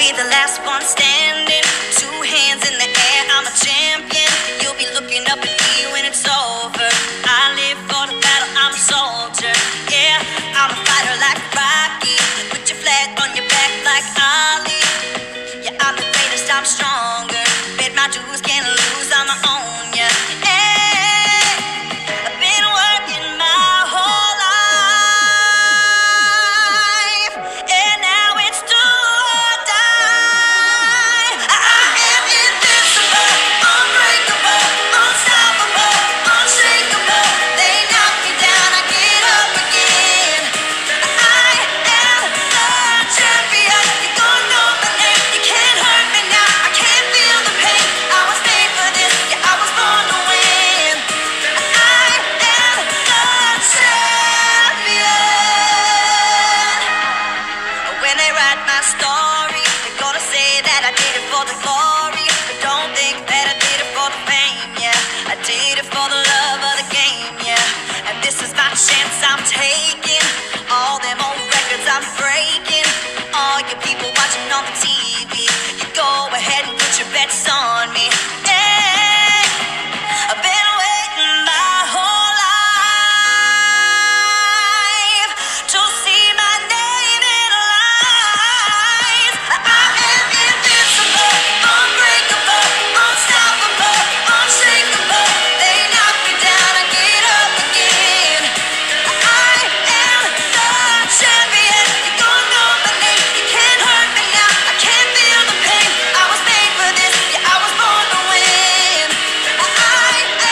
be the last one standing. Two hands in the air, I'm a champion. You'll be looking up at me when it's over. I live for the battle, I'm a soldier. Yeah, I'm a fighter like Rocky. Put your flag on your back like Ali. Yeah, I'm the greatest, I'm stronger. Bet my dues, can't lose, I'ma own ya. Hey, I've been working my whole life, and now it's do or die. I am invincible, unbreakable, unstoppable, unshakable. They knock me down, I get up again. I am the champion. You don't know my name, you can't hurt me now. I can't feel the pain. I was made for this, yeah, I was born to win. I am the champion. When they write my story, they're gonna say that I did it for the glory. But don't think that I did it for the fame, yeah. I did it for the love of the game, yeah. And this is my chance I'm taking. All them old records I'm breaking. All you people watching on the TV, you go ahead and put your bets on me. Hey, I've been waiting my whole life to see my name in lights. I am invincible, unbreakable, unstoppable, unshakable. They knock me down, I get up again. I am the champion. You don't know my name, you can't hurt me now. I can't feel the pain. I was made for this, yeah, I was born to win. I am the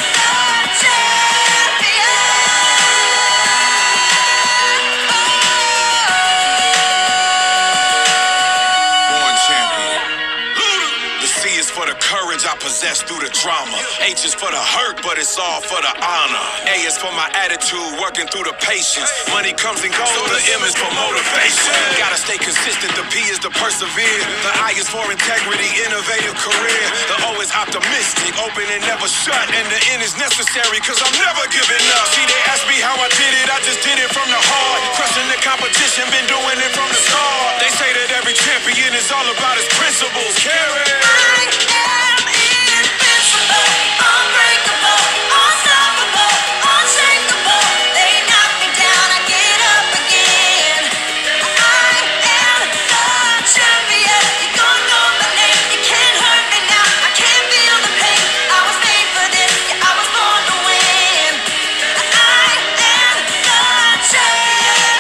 Born champion. The C is for the courage I possess through the drama. H is for the hurt, but it's all for the honor. A is for my attitude, working through the patience. Money comes and goes, so the M is for motivation. Gotta stay consistent, the P is to persevere. The I is for integrity, innovative career. The O is optimistic, open and never shut. And the N is necessary, cause I'm never giving up. See, they ask me how I did it, I just did it from the heart. Crushing the competition, been doing it from the start. They say that every champion is all about his principles. Carry. I am invincible, unbreakable, unstoppable, unshakable. They knock me down, I get up again. I am the champion. You don't know my name, you can't hurt me now. I can't feel the pain. I was made for this, yeah, I was born to win. I am the champion.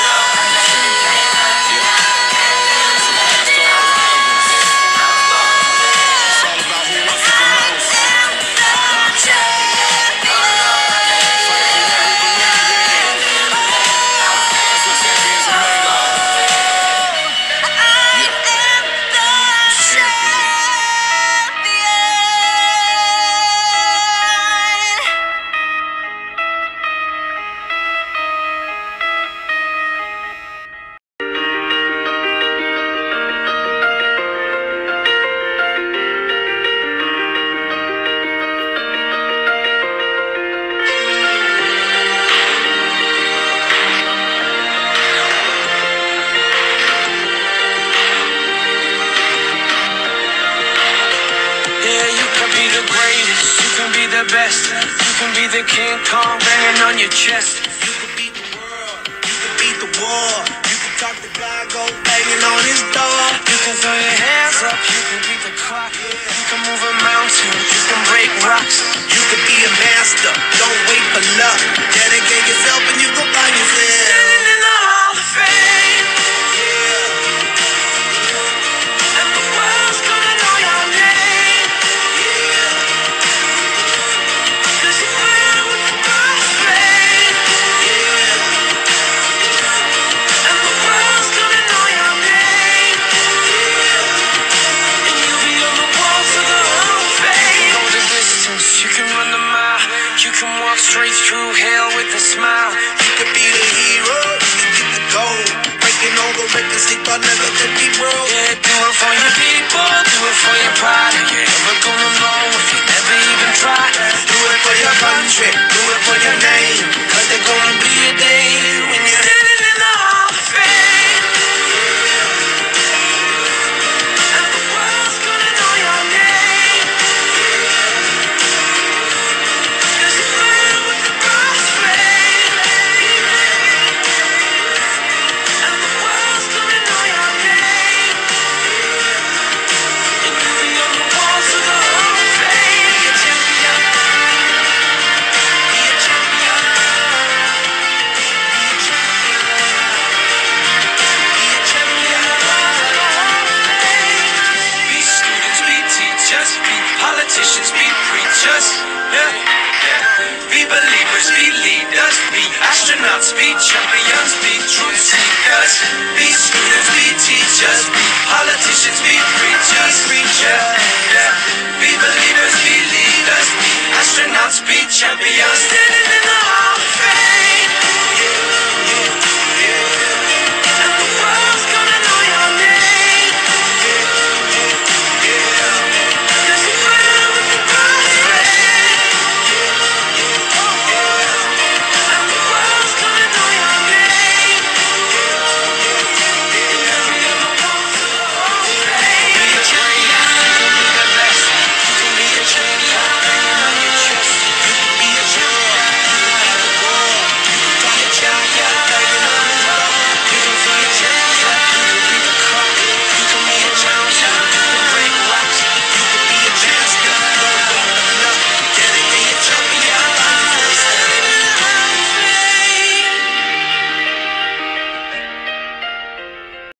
It's all about who wants it the most. That's what champions are made of. Yeah, you can be the greatest, you can be the best, you can be the King Kong banging on your chest. You can beat the world, you can beat the war, you can talk the guy, go banging on his door. You can throw your hands up, you can beat the clock, you can move a mountain, you can break rocks. You can be a master, don't wait for luck. Dedicate yourself and you can find yourself. Standing in the Hall of Fame, and the world's gonna know your name. Cause you ran with the first flame. And the world's gonna know your name. And you'll be on the walls of the Hall of Fame. You can go the distance, you can run the mile, you can walk straight through hell with a smile. You could be the hero, you can get the gold, breaking all the records they thought never could be broke. Yeah, do it for your people, do it for your pride. And you're never gonna know if you never even try. Do it for your country, do it for your name, cause there's gonna be a day when you're standing in the Hall of Fame. teachers. Be believers, be leaders, be astronauts, be champions, be truth seekers, be students, be teachers, be politicians, be preachers, be believers,